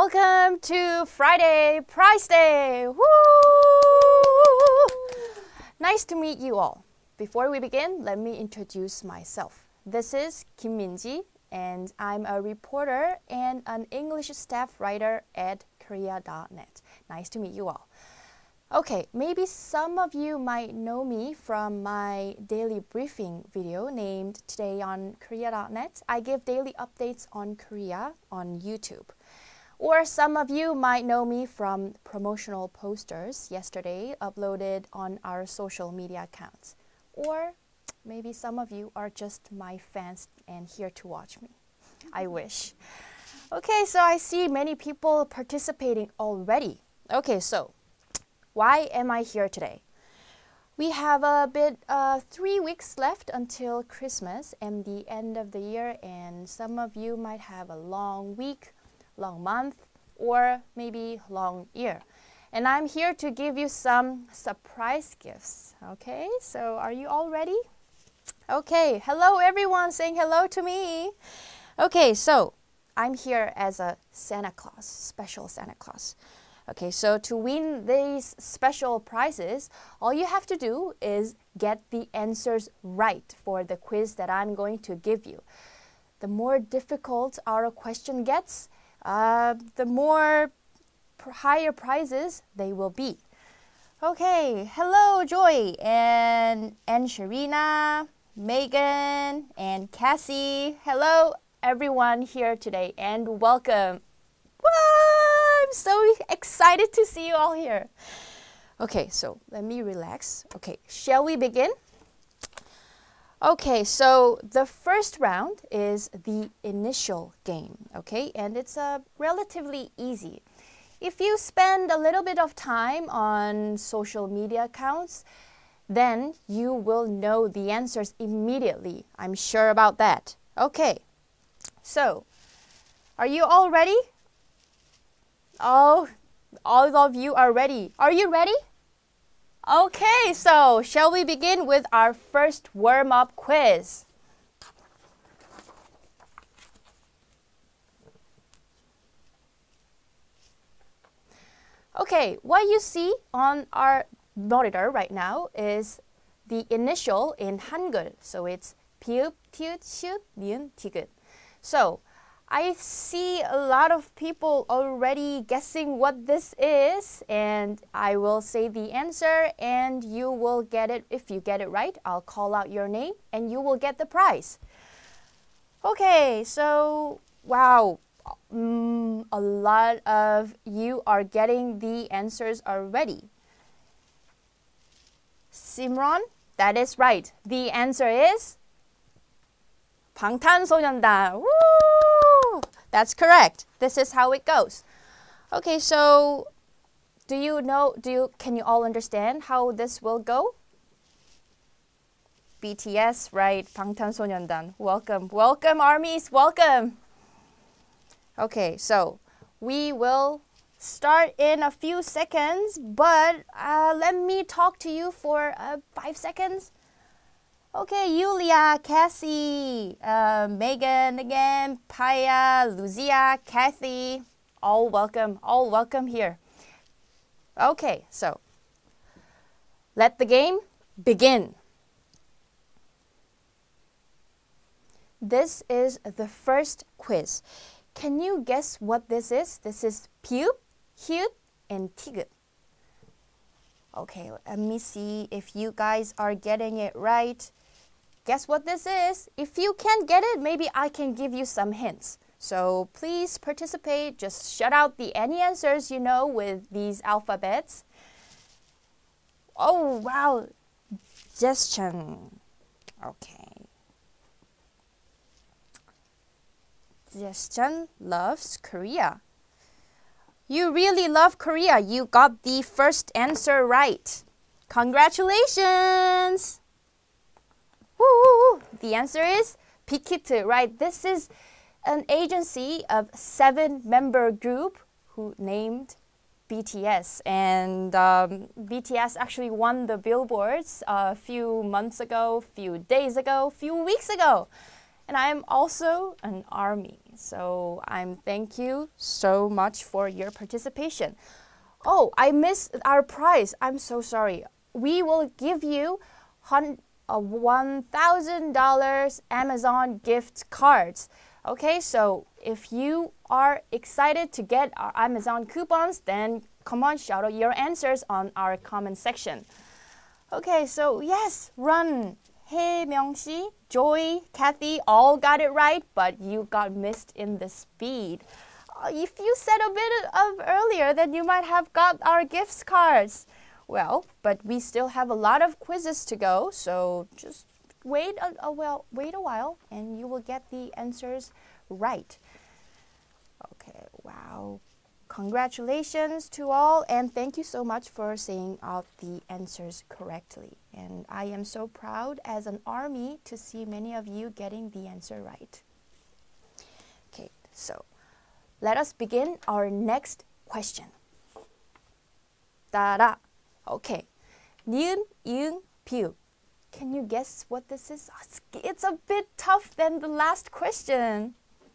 Welcome to Friday Prize Day! Woo! Nice to meet you all. Before we begin, let me introduce myself. This is Kim Min-ji, and I'm a reporter and an English staff writer at Korea.net. Nice to meet you all. Okay, maybe some of you might know me from my daily briefing video named Today on Korea.net. I give daily updates on Korea on YouTube. Or some of you might know me from promotional posters yesterday uploaded on our social media accounts. Or maybe some of you are just my fans and here to watch me. I wish. Okay, so I see many people participating already. Okay, so why am I here today? We have 3 weeks left until Christmas and the end of the year, and some of you might have a long week, long month, or maybe long year. And I'm here to give you some surprise gifts. Okay, so are you all ready? Okay, hello everyone saying hello to me. Okay, so I'm here as a Santa Claus, special Santa Claus. Okay, so to win these special prizes, all you have to do is get the answers right for the quiz that I'm going to give you. The more difficult our question gets, the more higher prizes they will be. Okay, hello Joy and Sharina, Megan and Cassie. Hello everyone here today and welcome. I'm so excited to see you all here. Okay, so let me relax. Okay, shall we begin? Okay, so the first round is the initial game, okay? And it's relatively easy. If you spend a little bit of time on social media accounts, then you will know the answers immediately. I'm sure about that. Okay, so are you all ready? Oh, all of you are ready. Are you ready? Okay, so shall we begin with our first warm-up quiz? Okay, what you see on our monitor right now is the initial in Hangul. So it's 비읍, 티읕, 시읒, 니은, 디귿. So I see a lot of people already guessing what this is, and I will say the answer and you will get it. If you get it right, I'll call out your name and you will get the prize. Okay, so wow, a lot of you are getting the answers already. Simran, that is right. The answer is 방탄소년단. Woo! That's correct. This is how it goes. Okay, so can you all understand how this will go? BTS, right? 방탄소년단. Welcome, welcome armies, welcome. Okay, so we will start in a few seconds, but let me talk to you for 5 seconds. Okay, Yulia, Cassie, Megan again, Paya, Lucia, Kathy, all welcome here. Okay, so let the game begin. This is the first quiz. Can you guess what this is? This is 비읍, 히읗, and 티귿. Okay, let me see if you guys are getting it right. Guess what this is? If you can't get it, maybe I can give you some hints. So please participate. Just shout out any answers you know with these alphabets. Oh, wow. Gestion. Okay. Gestion loves Korea. You really love Korea. You got the first answer right. Congratulations! Woo! The answer is 빅히트, right? This is an agency of 7-member group who named BTS. And BTS actually won the Billboards a few months ago, few days ago, few weeks ago. And I'm also an army. So thank you so much for your participation. Oh, I missed our prize. I'm so sorry. We will give you $1,000 Amazon gift cards. Okay, so if you are excited to get our Amazon coupons, then come on, shout out your answers on our comment section. Okay, so yes, Run, Hye Myung-si, Joy, Kathy all got it right, but you got missed in the speed. If you said a bit of earlier, then you might have got our gift cards. Well, but we still have a lot of quizzes to go, so just wait a while and you will get the answers right. Okay, wow. Congratulations to all, and thank you so much for saying out the answers correctly. And I am so proud as an army to see many of you getting the answer right. Okay, so let us begin our next question. Ta-da! Okay, niun, yung, piu. Can you guess what this is? It's a bit tough than the last question.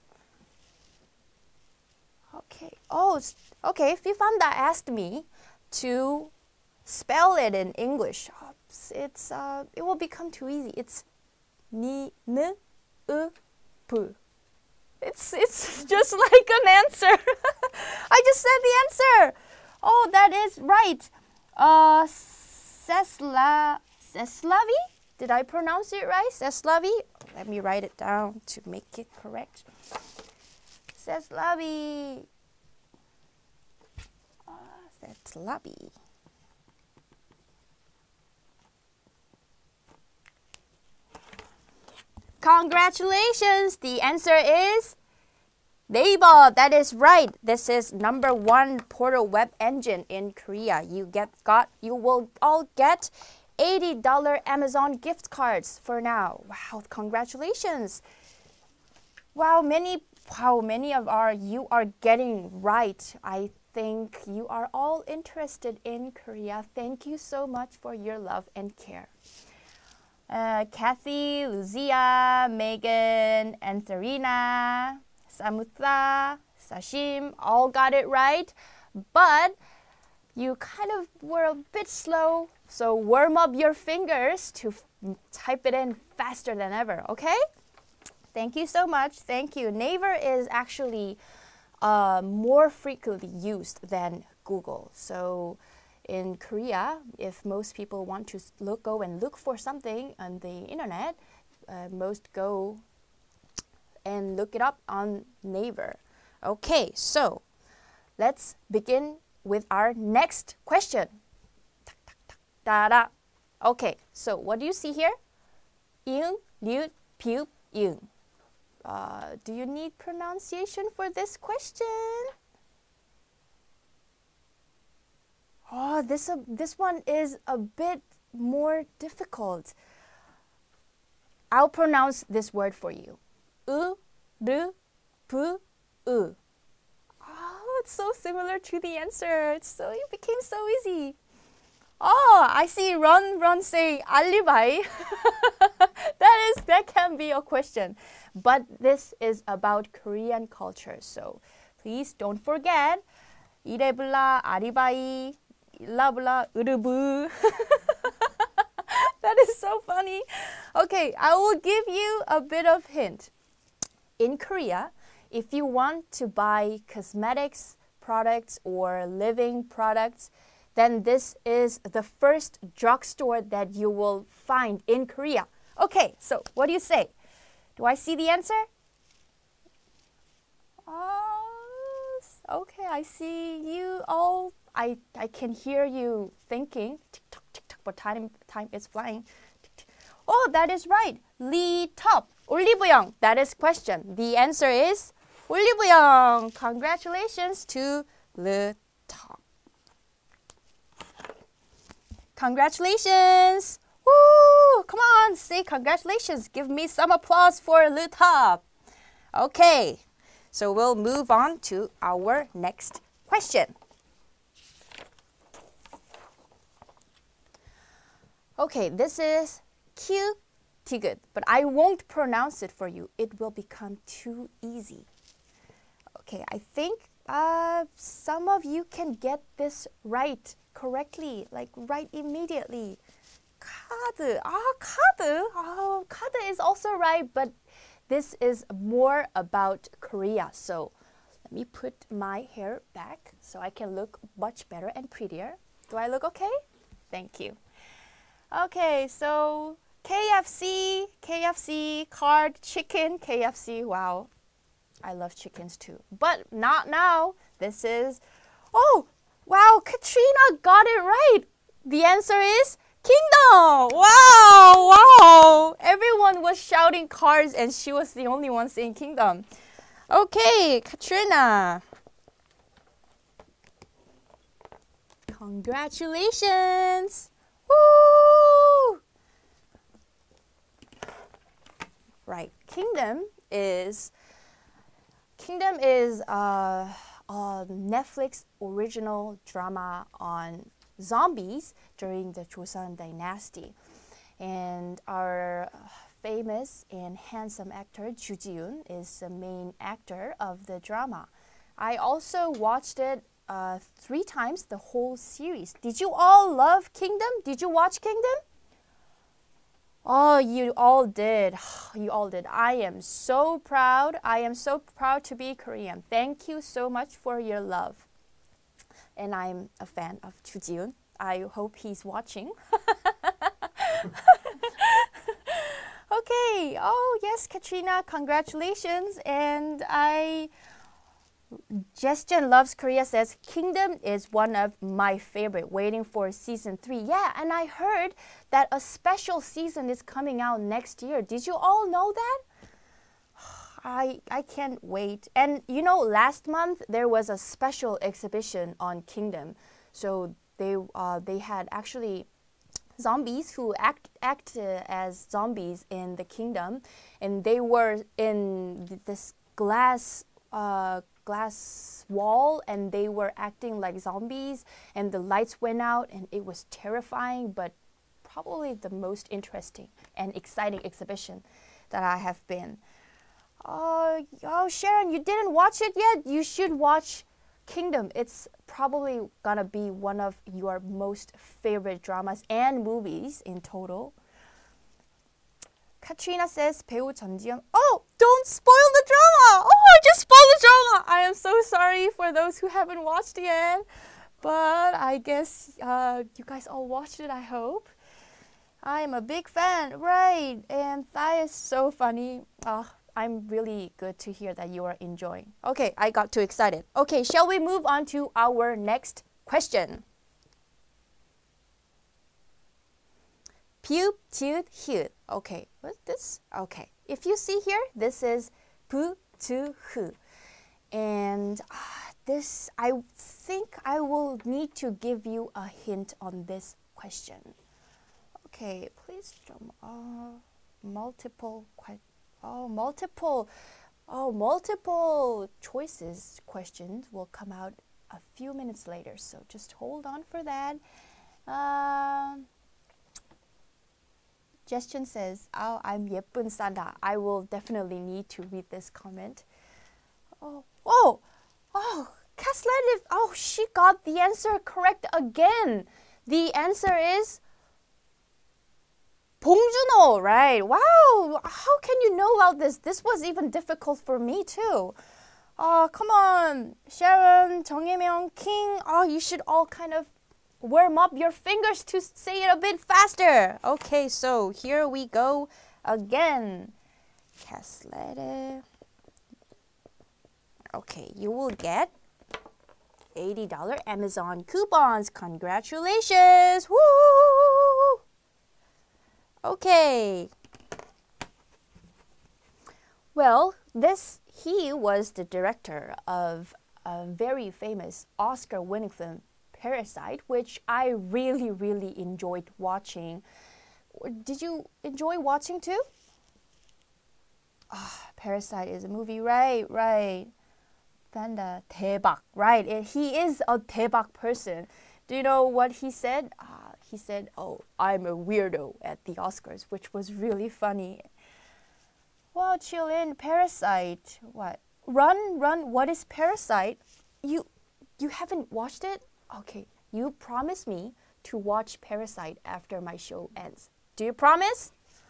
Okay. Oh, okay. Fifanda asked me to spell it in English. It will become too easy. It's ni, n, u, pu. It's just like an answer. I just said the answer. Oh, that is right. Seslavi? Did I pronounce it right? Seslavi? Let me write it down to make it correct. Seslavi. Seslavi. Congratulations! The answer is Naver. That is right. This is #1 portal web engine in Korea. You will all get $80 Amazon gift cards for now. Wow, congratulations. Wow, many of you are getting right. I think you are all interested in Korea. Thank you so much for your love and care. Kathy, Lucia, Megan, Antharina, Samutha, Sashim all got it right, but you kind of were a bit slow, so warm up your fingers to type it in faster than ever, okay? Thank you so much. Thank you. Naver is actually more frequently used than Google. So in Korea, if most people want to go and look for something on the internet, most go and look it up on Naver. Okay, so let's begin with our next question. Okay, so what do you see here? Yung, liu, piu, yung. Do you need pronunciation for this question? Oh, this one is a bit more difficult. I'll pronounce this word for you. U, ru, pu, u. Oh, it's so similar to the answer. It became so easy. Oh, I see Run saying alibi. That can be a question. But this is about Korean culture, so please don't forget. 이래블라, 아리바이, 일라블라, 으르부. That is so funny. Okay, I will give you a bit of hint. In Korea, if you want to buy cosmetics products or living products, then this is the first drugstore that you will find in Korea. Okay, so what do you say? Do I see the answer? Okay, I see you all. I can hear you thinking. Tick tock, but time is flying. Oh, that is right. Lee Top. 올리브영. That is question. The answer is 올리브영. Congratulations to Lee Top. Congratulations. Woo! Come on, say congratulations. Give me some applause for Lee Top. Okay, so we'll move on to our next question. Okay, this is Q, pretty good, but I won't pronounce it for you. It will become too easy. Okay, I think some of you can get this right correctly, like right immediately. 카드. 카드. 카드 is also right, but this is more about Korea. So let me put my hair back so I can look much better and prettier. Do I look okay? Thank you. Okay, so KFC, card, chicken, KFC. Wow, I love chickens too. But not now. This is, oh, wow, Katrina got it right. The answer is Kingdom. Wow. Everyone was shouting Cars and she was the only one saying Kingdom. Okay, Katrina. Congratulations. Woo! Right, Kingdom is a Netflix original drama on zombies during the Joseon Dynasty. And our famous and handsome actor Ju Ji-yoon is the main actor of the drama. I also watched it 3 times, the whole series. Did you all love Kingdom? Did you watch Kingdom? Oh, you all did. You all did. I am so proud. I am so proud to be Korean. Thank you so much for your love. And I'm a fan of Ju Ji-yoon. I hope he's watching. Okay. Oh, yes, Katrina, congratulations. And Jestjen Loves Korea says, Kingdom is one of my favorite, waiting for season 3. Yeah, and I heard that a special season is coming out next year. Did you all know that? I can't wait. And you know, last month there was a special exhibition on Kingdom. So they had actually zombies who act as zombies in the Kingdom, and they were in this glass wall, and they were acting like zombies, and the lights went out, and it was terrifying, but probably the most interesting and exciting exhibition that I have been. Oh, Sharon, you didn't watch it yet? You should watch Kingdom. It's probably gonna be one of your most favorite dramas and movies in total. Katrina says, 배우 전지현. Oh, don't spoil the drama. Oh, I just spoiled the drama. I am so sorry for those who haven't watched it yet. But I guess you guys all watched it, I hope. I'm a big fan, right? And that is so funny. I'm really good to hear that you are enjoying. Okay, I got too excited. Okay, shall we move on to our next question? Pube, tooth, hud. Okay, what's this? Okay, if you see here, this is 부, to, hu. And this, I think I will need to give you a hint on this question. Okay, please jump. Multiple choices questions will come out a few minutes later, so just hold on for that. Jestjen says, "Oh, I'm 예쁜 Santa." I will definitely need to read this comment. Kaslet, she got the answer correct again. The answer is 봉준호, right? Wow, how can you know about this? This was even difficult for me too. Come on, Sharon, 정혜명, King. You should all kind of warm up your fingers to say it a bit faster. Okay, so here we go again. Kaslet. Okay, you will get $80 Amazon coupons. Congratulations! Woo! Okay. Well, he was the director of a very famous Oscar-winning film, Parasite, which I really, really enjoyed watching. Did you enjoy watching too? Parasite is a movie, right. Panda, 대박, right? He is a 대박 person. Do you know what he said? he said, "Oh, I'm a weirdo at the Oscars," which was really funny. Well, Chillin, Parasite. What? Run, what is Parasite? You haven't watched it? Okay, you promise me to watch Parasite after my show ends. Do you promise?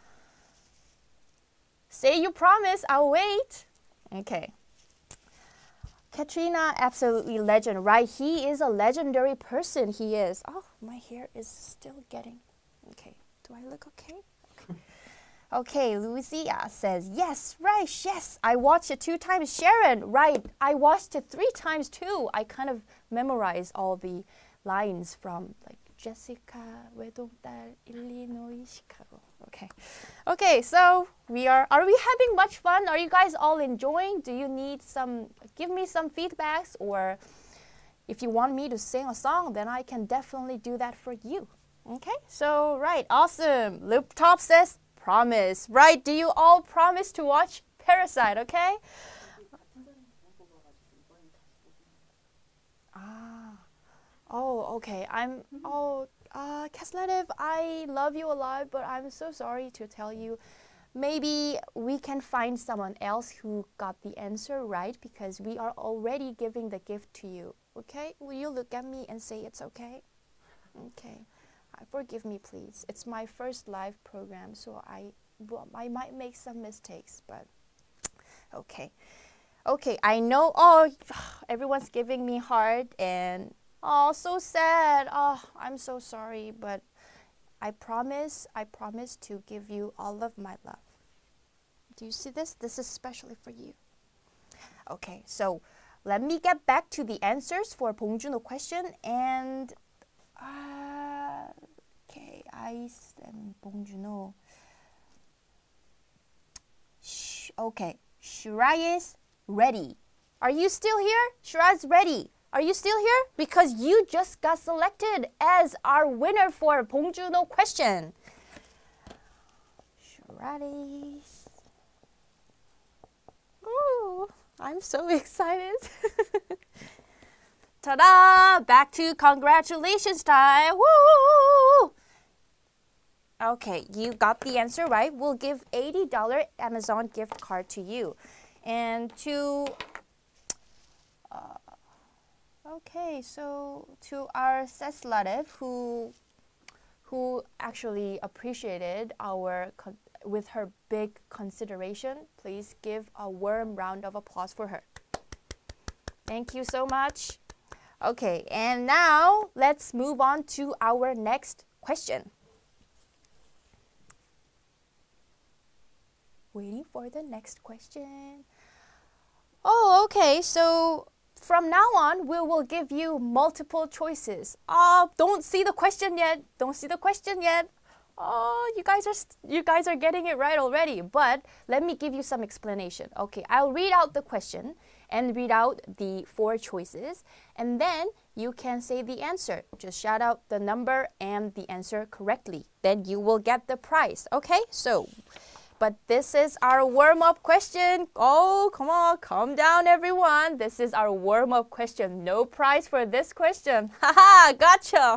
Say you promise, I'll wait. Okay. Katrina, absolutely legend, right? He is a legendary person, he is. Oh, my hair is still getting... Okay, do I look okay? Okay, Lucia says, yes, right, yes, I watched it 2 times. Sharon, right, I watched it 3 times too. I kind of memorized all the lines from like Jessica, 외동딸, Illinois, Chicago. Okay, so are we having much fun? Are you guys all enjoying? Do you need give me some feedbacks, or if you want me to sing a song, then I can definitely do that for you. Okay, so right, awesome. Looptop says, promise, right? Do you all promise to watch Parasite, okay? Oh, okay. Kaslenev, I love you a lot, but I'm so sorry to tell you. Maybe we can find someone else who got the answer right, because we are already giving the gift to you, okay? Will you look at me and say it's okay? Okay. Forgive me, please. It's my first live program, so I might make some mistakes, but okay. Okay, I know, everyone's giving me heart, and so sad. I'm so sorry, but I promise to give you all of my love. Do you see this? This is especially for you. Okay, so let me get back to the answers for Bongjuno question, and okay, I and Bongjuno. Okay, Shirai is ready. Are you still here? Shirai's ready. Are you still here? Because you just got selected as our winner for Bongjuno question. Shirai. Ooh, I'm so excited. Ta-da! Back to congratulations time. Woo! Okay, you got the answer right. We'll give $80 Amazon gift card to you. And to okay, so to our Sesladev, who actually appreciated with her big consideration, please give a warm round of applause for her. Thank you so much. Okay, and now let's move on to our next question. Waiting for the next question. Oh, okay, so from now on, we will give you multiple choices. Don't see the question yet. Don't see the question yet. Oh, you guys are getting it right already. But let me give you some explanation. Okay, I'll read out the question and read out the 4 choices, and then you can say the answer. Just shout out the number and the answer correctly. Then you will get the prize. Okay, so but this is our warm-up question. Oh, come on, calm down, everyone. This is our warm-up question. No prize for this question. Haha, gotcha.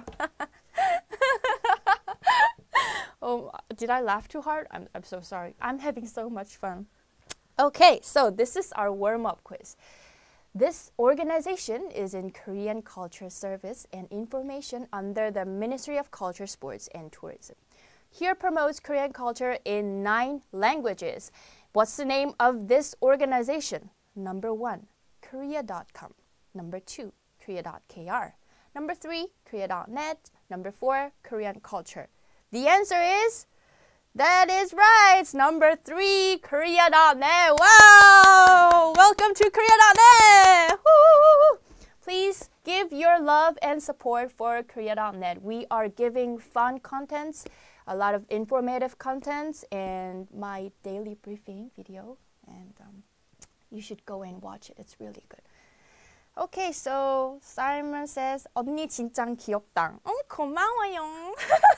Oh, did I laugh too hard? I'm so sorry. I'm having so much fun. Okay, so this is our warm-up quiz. This organization is in Korean Culture Service and Information under the Ministry of Culture, Sports, and Tourism. Here promotes Korean culture in 9 languages. What's the name of this organization? Number 1, Korea.com. Number 2, Korea.kr. Number 3, Korea.net. Number 4, Korean culture. The answer is, that is right. It's number 3, Korea.net. Wow! Welcome to Korea.net. Woo! Please give your love and support for Korea.net. We are giving fun contents, a lot of informative contents, and my daily briefing video. And you should go and watch it. It's really good. Okay, so Simon says, 언니 진짜 귀엽다. 고마워요.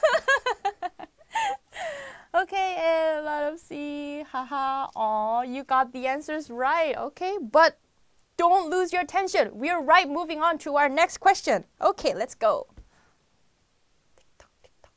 Okay, and a lot of C, haha, aw, you got the answers right, okay? But don't lose your attention. We're right moving on to our next question. Okay, let's go.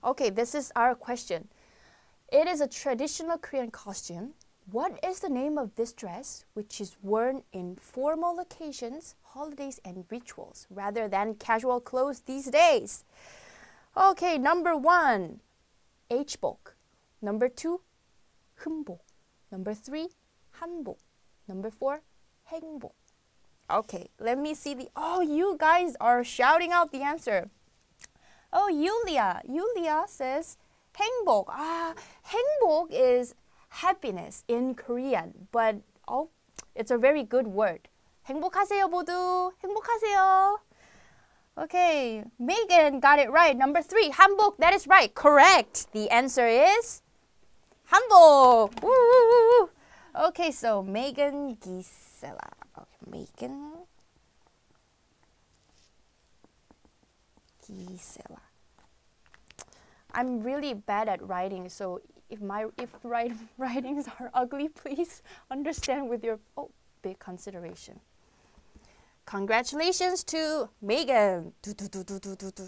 Okay, this is our question. It is a traditional Korean costume. What is the name of this dress, which is worn in formal occasions, holidays, and rituals, rather than casual clothes these days? Okay, number 1, H복. Number 2, 흠복. Number 3, 한복. Number 4, 행복. Okay, let me see the... Oh, you guys are shouting out the answer. Oh, Yulia says 행복. 행복 is happiness in Korean, but it's a very good word. 행복하세요, 모두. 행복하세요. Okay, Megan got it right. Number 3, 한복. That is right. Correct. The answer is 한복. Woo! Okay, so Megan Gisela. Okay, Megan Gisela. I'm really bad at writing, so if writings are ugly, please understand with your big consideration. Congratulations to Megan. Okay.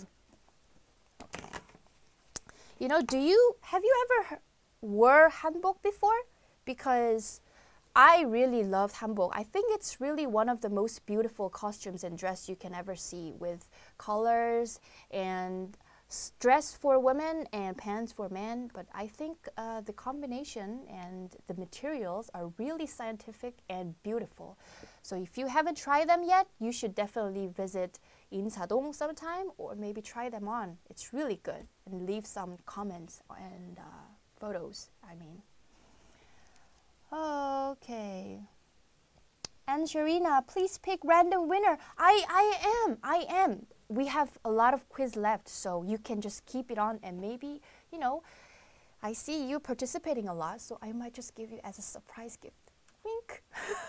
You know, have you ever wore hanbok before? Because I really loved hanbok. I think it's really one of the most beautiful costumes and dress you can ever see, with colors and dress for women and pants for men. But I think the combination and the materials are really scientific and beautiful. So if you haven't tried them yet, you should definitely visit Insadong sometime, or maybe try them on. It's really good. And leave some comments and photos, I mean. Okay. And Sharina, please pick random winner. I am. We have a lot of quiz left, so you can just keep it on, and maybe, you know, I see you participating a lot, so I might just give you as a surprise gift. Wink.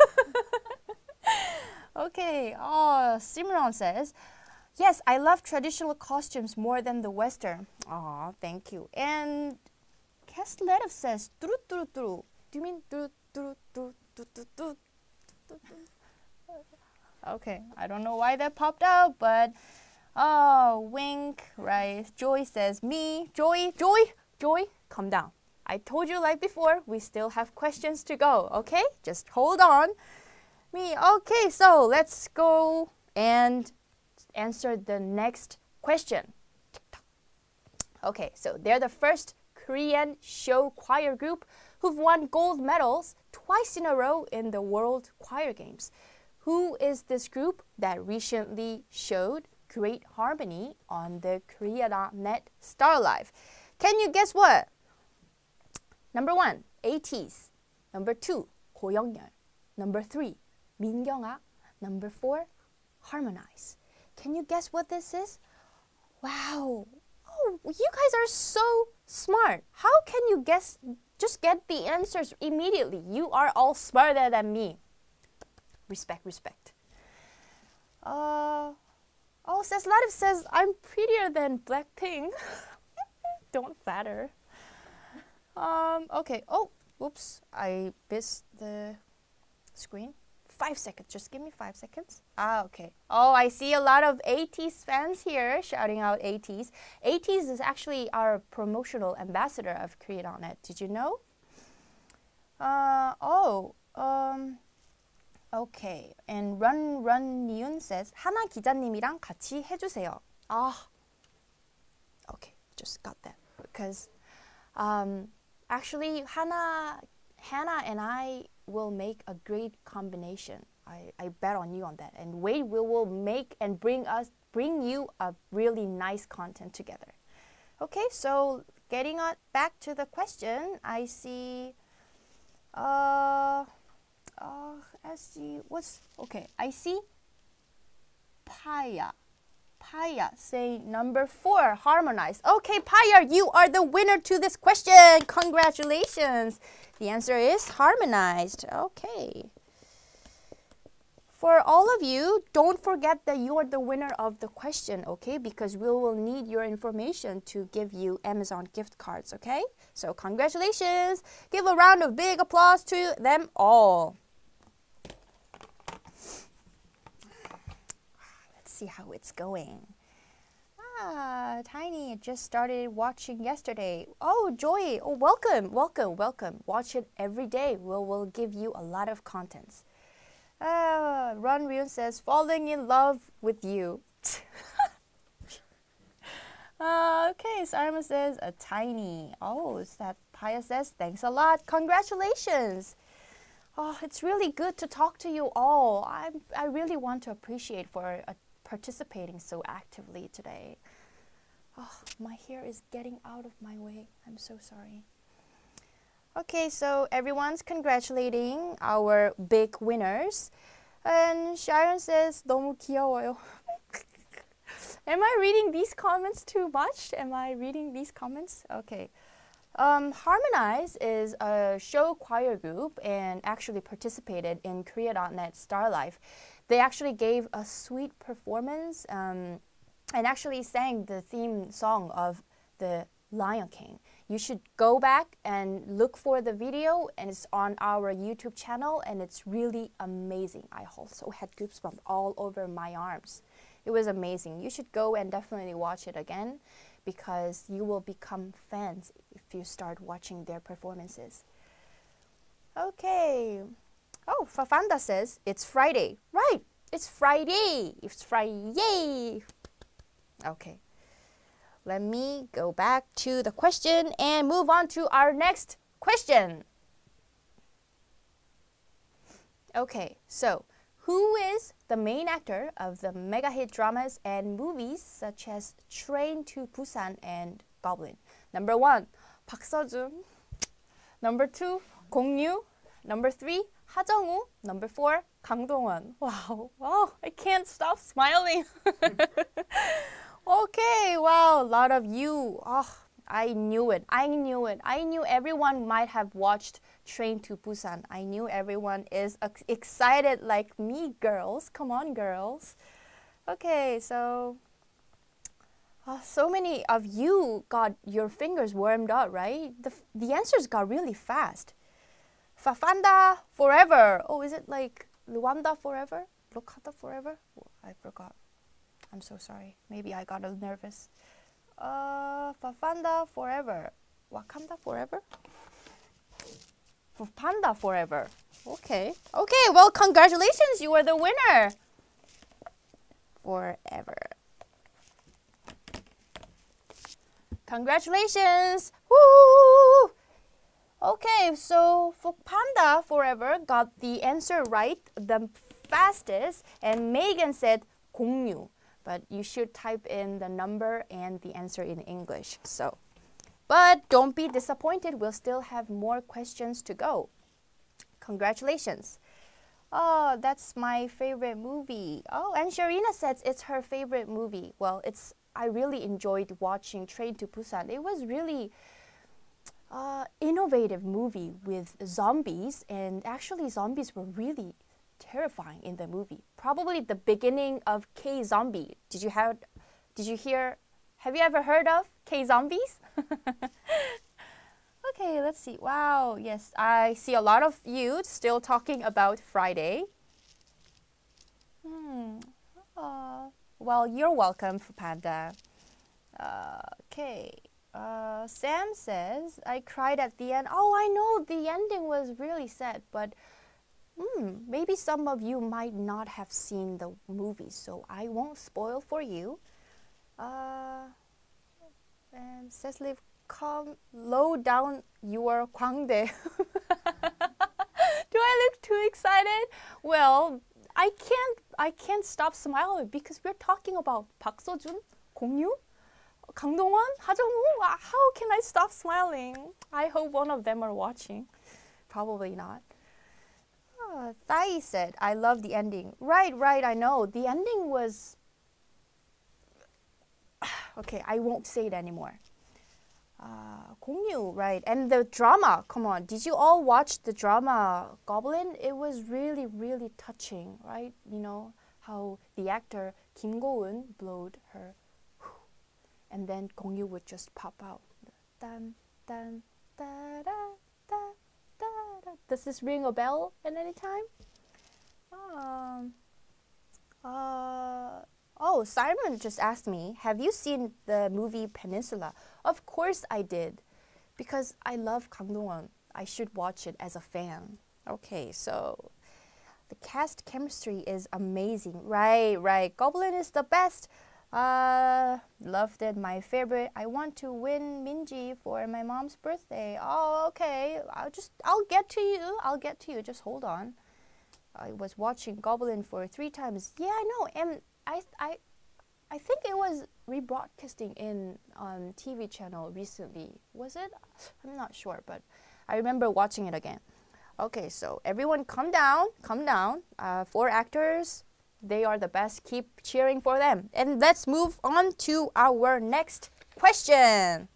Okay. Oh, Simran says, yes, I love traditional costumes more than the Western. Oh, thank you. And Kesletov says, turu turu turu. Do you mean turu turu turu turu turu? Okay, I don't know why that popped out, but wink, right? Joy says me. Joy, calm down. I told you like before, we still have questions to go, okay? Just hold on. Me, okay, so let's go and answer the next question. Okay, so they're the first Korean show choir group who've won gold medals twice in a row in the World Choir Games. Who is this group that recently showed great harmony on the Korea.net Star Live? Can you guess what? Number 1, ATEEZ. Number 2, 고영렬. Number 3, 민경아. Number 4, Harmonize. Can you guess what this is? Wow. Oh, you guys are so smart. How can you guess? Just get the answers immediately. You are all smarter than me. Respect. Seslativ says, I'm prettier than Blackpink. Don't flatter. Okay. Oh, oops. I missed the screen. 5 seconds. Just give me 5 seconds. Okay. Oh, I see a lot of ATEEZ fans here shouting out ATEEZ. ATEEZ is actually our promotional ambassador of Korea.net. Did you know? Okay. And Run Niun says, 하나 기자님이랑 같이 해주세요. Okay. Just got that. Because actually, Hannah and I will make a great combination. I bet on you on that. And we will make and bring you a really nice content together. Okay, so getting back to the question, I see I see Paya say number 4, Harmonize. Okay, Paya, you are the winner to this question. Congratulations. The answer is Harmonized. Okay. For all of you, don't forget that you are the winner of the question, okay? Because we will need your information to give you Amazon gift cards, okay? So congratulations. Give a round of big applause to them all. Let's see how it's going. Ah, Tiny just started watching yesterday. Oh, Joy. Oh, welcome, welcome, welcome. Watch it every day. We'll give you a lot of contents. Ron Ryun says, falling in love with you. Okay, Simon says, a Tiny. Oh, is that Paya says, thanks a lot. Congratulations. Oh, it's really good to talk to you all. I really want to appreciate for participating so actively today. Oh, my hair is getting out of my way. I'm so sorry. Okay, so everyone's congratulating our big winners. And Sharon says, 너무 귀여워요. Am I reading these comments too much? Am I reading these comments? Okay. Harmonize is a show choir group and actually participated in Korea.net Star Life. They actually gave a sweet performance and actually sang the theme song of the Lion King. You should go back and look for the video, and it's on our YouTube channel, and it's really amazing. I also had goosebumps all over my arms. It was amazing. You should go and definitely watch it again because you will become fans if you start watching their performances. Okay. Oh, Fafanda says it's Friday. Right, it's Friday. It's Friday. Okay. Let me go back to the question and move on to our next question. Okay, so who is the main actor of the mega hit dramas and movies such as Train to Busan and Goblin? Number 1, Park Seo-joon. Number 2, Gong Yoo. Number 3, Ha Jung-woo. Number 4, Kang Dong-won. Wow, wow, I can't stop smiling. Okay, wow, a lot of you. Oh, I knew it. I knew it. I knew everyone might have watched Train to Busan. I knew everyone is excited like me, girls. Come on, girls. Okay, so so many of you got your fingers warmed up, right? The answers got really fast. Fafanda forever. Oh, is it like Luanda forever? Lokata forever? Oh, I forgot. I'm so sorry. Maybe I got a little nervous. Fafanda forever. Wakanda forever? Panda forever. Okay. Okay, well, congratulations. You are the winner. Forever. Congratulations. Woo! Okay, so for Panda forever got the answer right the fastest, and Megan said Gong Yoo. But you should type in the number and the answer in English. So, but don't be disappointed. We'll still have more questions to go. Congratulations. Oh, that's my favorite movie. Oh, and Sharina says it's her favorite movie. Well, I really enjoyed watching Train to Busan. It was really innovative movie with zombies, and actually zombies were really terrifying in the movie. Probably the beginning of K-Zombie. Have you ever heard of K-Zombies? Okay, let's see. Wow, yes, I see a lot of you still talking about Friday. Well, you're welcome, Panda. Okay. Sam says, I cried at the end. Oh, I know, the ending was really sad, but maybe some of you might not have seen the movie, so I won't spoil for you. And Cecily, calm, low down your Gwangdae. Do I look too excited? Well, I can't stop smiling because we're talking about Park Seo-joon, Gong Yoo, Kang Dong-won, Ha Jung-woo. How can I stop smiling? I hope one of them are watching. Probably not. Thai said, I love the ending. Right, I know. The ending was... Okay, I won't say it anymore. Gong Yoo, right. And the drama, come on. Did you all watch the drama Goblin? It was really, really touching, right? You know, how the actor Kim Go-eun blowed her. And then Gong Yoo would just pop out. Dun, dun, da, da, da, da, da. Does this ring a bell at any time? Oh, Simon just asked me, have you seen the movie Peninsula? Of course I did, because I love Kang Dong-won. I should watch it as a fan. Okay, so the cast chemistry is amazing. Right. Goblin is the best. Loved it. My favorite. I want to win Minji for my mom's birthday. Oh, okay. I'll get to you. Just hold on. I was watching Goblin for 3 times. Yeah, I know. And I think it was rebroadcasting in TV channel recently. Was it? I'm not sure, but I remember watching it again. Okay, so everyone calm down. 4 actors, they are the best. Keep cheering for them. And let's move on to our next question.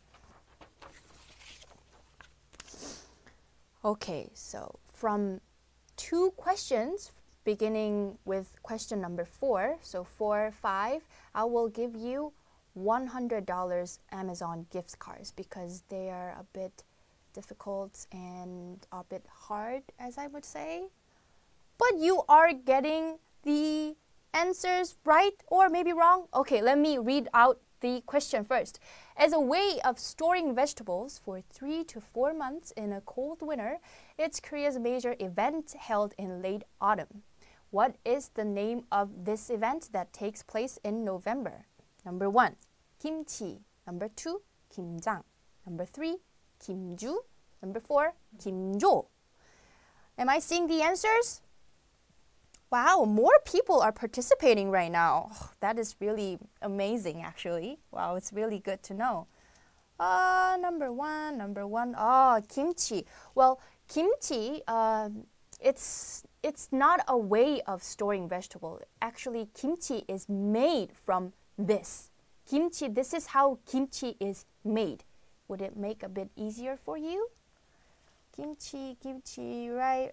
Okay, so from 2 questions, beginning with question number 4. So for 5, I will give you $100 Amazon gift cards because they are a bit difficult and a bit hard, as I would say. But you are getting the answers right or maybe wrong. Okay, let me read out the question first. As a way of storing vegetables for 3 to 4 months in a cold winter, it's Korea's major event held in late autumn. What is the name of this event that takes place in November? Number 1, kimchi. Number 2, 김장. Number 3, 김주. Number 4, 김조. Am I seeing the answers? Wow, more people are participating right now. Oh, that is really amazing, actually. Wow, it's really good to know. Number one. Oh, kimchi. Well, kimchi, it's not a way of storing vegetable. Actually, kimchi is made from this. Kimchi, this is how kimchi is made. Would it make a bit easier for you? Kimchi, right?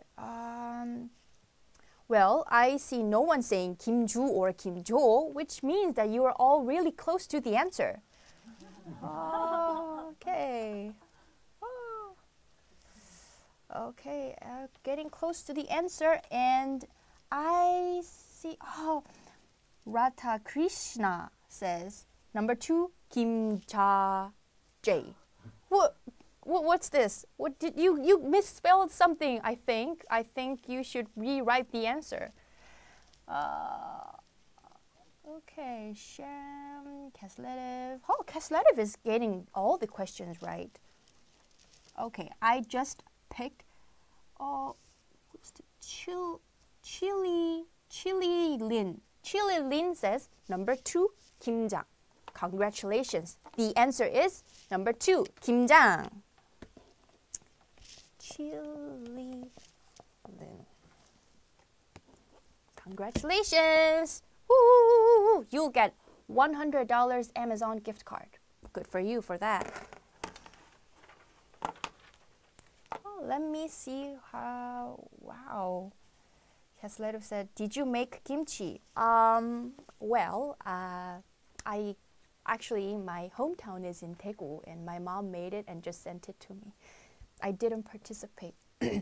Well, I see no one saying 김주 or 김조, which means that you are all really close to the answer. Okay. Okay, getting close to the answer, and I see, Radha Krishna says, number 2, Kim Cha Jae. What's this? What did you misspelled something, I think. I think you should rewrite the answer. Okay, Shem, Kasletiv. Oh, Kasletiv is getting all the questions right. Okay, I just picked Chili Lin. Chili Lin says number 2, 김장. Congratulations. The answer is number 2, 김장. Chili Lin. Congratulations. Woo! You'll get $100 Amazon gift card. Good for you for that. Let me see how, wow. Kasletov said, did you make kimchi? Well, actually, my hometown is in Daegu, and my mom made it and just sent it to me. I didn't participate.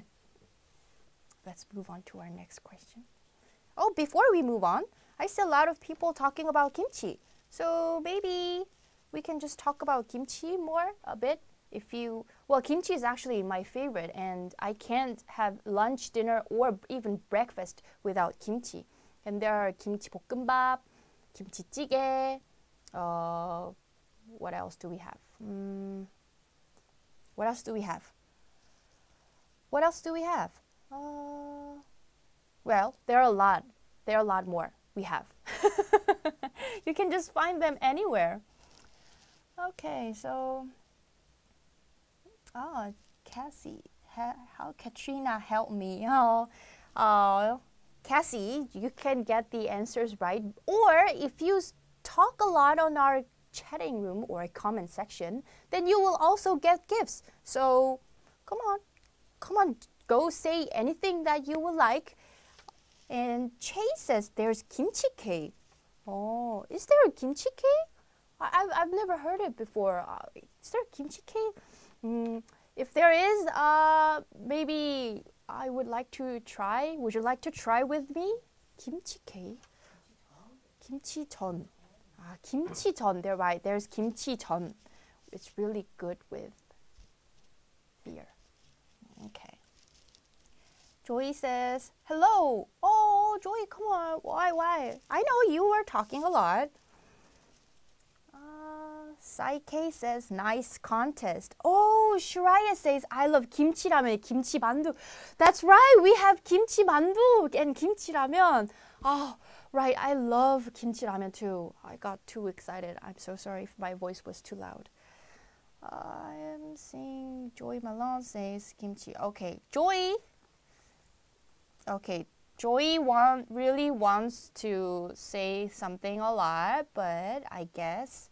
Let's move on to our next question. Oh, before we move on, I see a lot of people talking about kimchi. So maybe we can just talk about kimchi more a bit. Well, kimchi is actually my favorite, and I can't have lunch, dinner, or even breakfast without kimchi. And there are kimchi 볶음밥, kimchi jjigae. What else do we have? What else do we have? Well, there are a lot. There are a lot more we have. You can just find them anywhere. Okay, so. Oh, Cassie, how Katrina helped me. Oh, Cassie, you can get the answers right. Or if you talk a lot on our chatting room or comment section, then you will also get gifts. So come on, go say anything that you would like. And Chase says there's kimchi cake. Oh, is there a kimchi cake? I've never heard it before. Is there a kimchi cake? If there is, maybe I would like to try. Would you like to try with me? Kimchi cake. 김치전. 김치전. They're right. There's 김치전. It's really good with beer. Okay. Joy says, hello. Oh, Joy, come on. Why? I know you were talking a lot. Saike says, nice contest. Oh, Shiraya says, I love kimchi ramen, kimchi mandu. That's right, we have kimchi mandu and kimchi ramen. Oh, right, I love kimchi ramen too. I got too excited. I'm so sorry if my voice was too loud. I am seeing Joy Malone says kimchi. Okay, Joy. Okay, Joy really wants to say something a lot, but I guess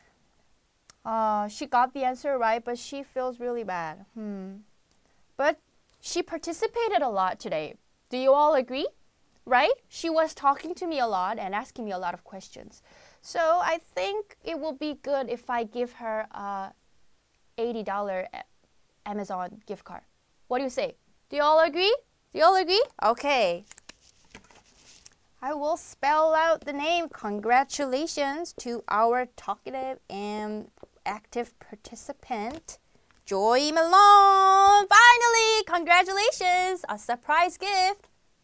she got the answer right, but she feels really bad. But she participated a lot today. Do you all agree? Right? She was talking to me a lot and asking me a lot of questions. So I think it will be good if I give her a $80 Amazon gift card. What do you say? Do you all agree? Do you all agree? Okay. I will spell out the name. Congratulations to our talkative and active participant, Joy Malone. Finally, congratulations, a surprise gift.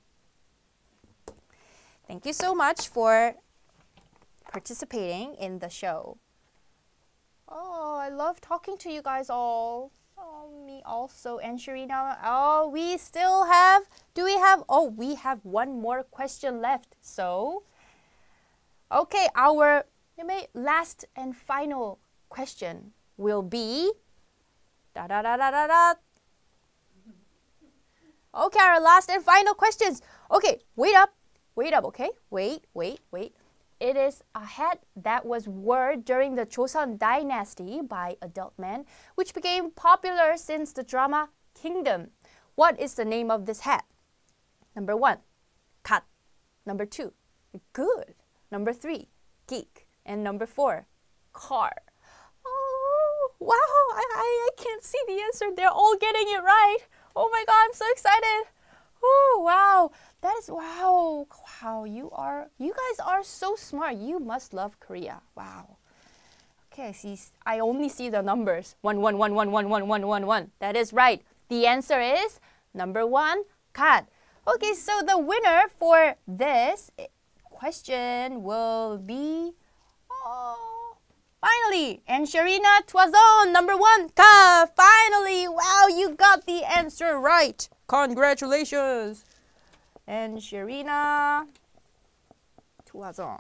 Thank you so much for participating in the show. Oh, I love talking to you guys all. Oh, me also. And Sharina, oh, we still have, we have one more question left. So, okay, our last and final question will be, Okay, our last and final questions. Okay, wait up, okay? Wait. It is a hat that was worn during the Joseon Dynasty by adult men, which became popular since the drama Kingdom. What is the name of this hat? Number 1, 갓. Number 2, good. Number 3, geek. And number 4, car. Oh, wow, I can't see the answer. They're all getting it right. Oh my God, I'm so excited. Oh, wow. That is, wow. Wow, you guys are so smart. You must love Korea. Wow. Okay, I only see the numbers. 1, 1, 1, 1, 1, 1, 1, 1, 1. That is right. The answer is number 1, 갓. Okay, so the winner for this question will be, finally, and Sharina Twazon, number 1, 갓. Finally, wow, you got the answer right. Congratulations. And Sharina Twazon.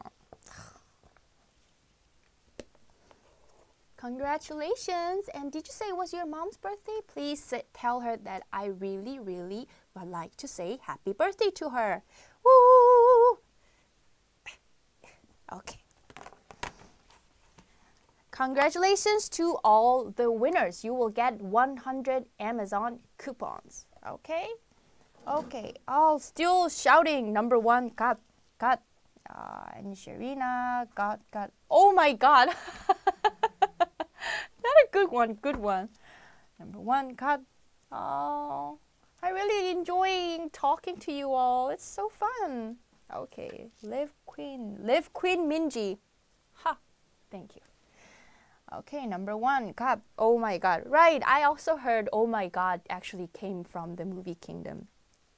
Congratulations. And did you say it was your mom's birthday? Please tell her that I really, really would like to say happy birthday to her. Woo! Okay. Congratulations to all the winners. You will get 100 Amazon coupons. Okay? Okay. Oh, still shouting. Number 1, got. And Sharina, got. Oh my God. Not a good one. Number 1, got. Oh, I really enjoying talking to you all. It's so fun. Okay. Live Queen Minji. Ha. Thank you. Okay, number 1, got. Oh my God. Right. I also heard oh my God actually came from the movie Kingdom.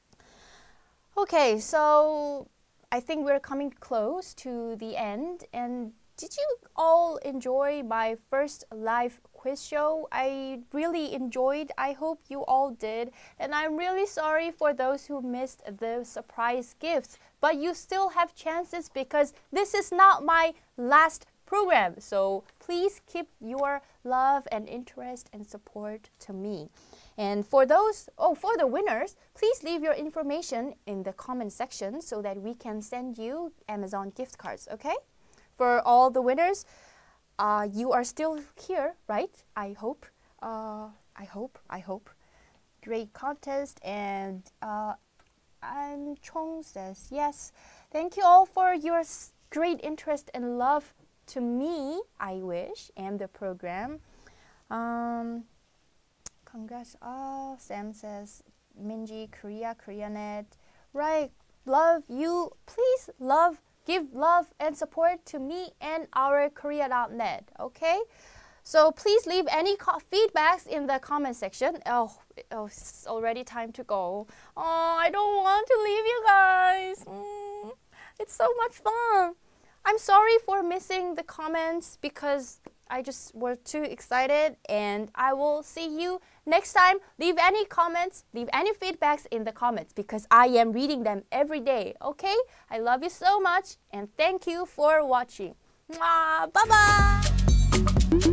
Okay, so I think we're coming close to the end. And did you all enjoy my first live quiz show? I really enjoyed. I hope you all did. And I'm really sorry for those who missed the surprise gifts. But you still have chances because this is not my last program. So please keep your love and interest and support to me. And for the winners, please leave your information in the comment section so that we can send you Amazon gift cards, okay? For all the winners, you are still here, right? I hope. Great contest. And Chong says yes. Thank you all for your great interest and love to me, I wish, and the program. Congrats. Oh, Sam says, Minji, Koreanet. Right. Love you. Please love give love and support to me and our Korea.net, okay? So please leave any feedbacks in the comment section. Oh, it's already time to go. Oh, I don't want to leave you guys. It's so much fun. I'm sorry for missing the comments because I just were too excited, and I will see you next time. Leave any comments, leave any feedbacks in the comments because I am reading them every day, okay? I love you so much and thank you for watching. Bye-bye!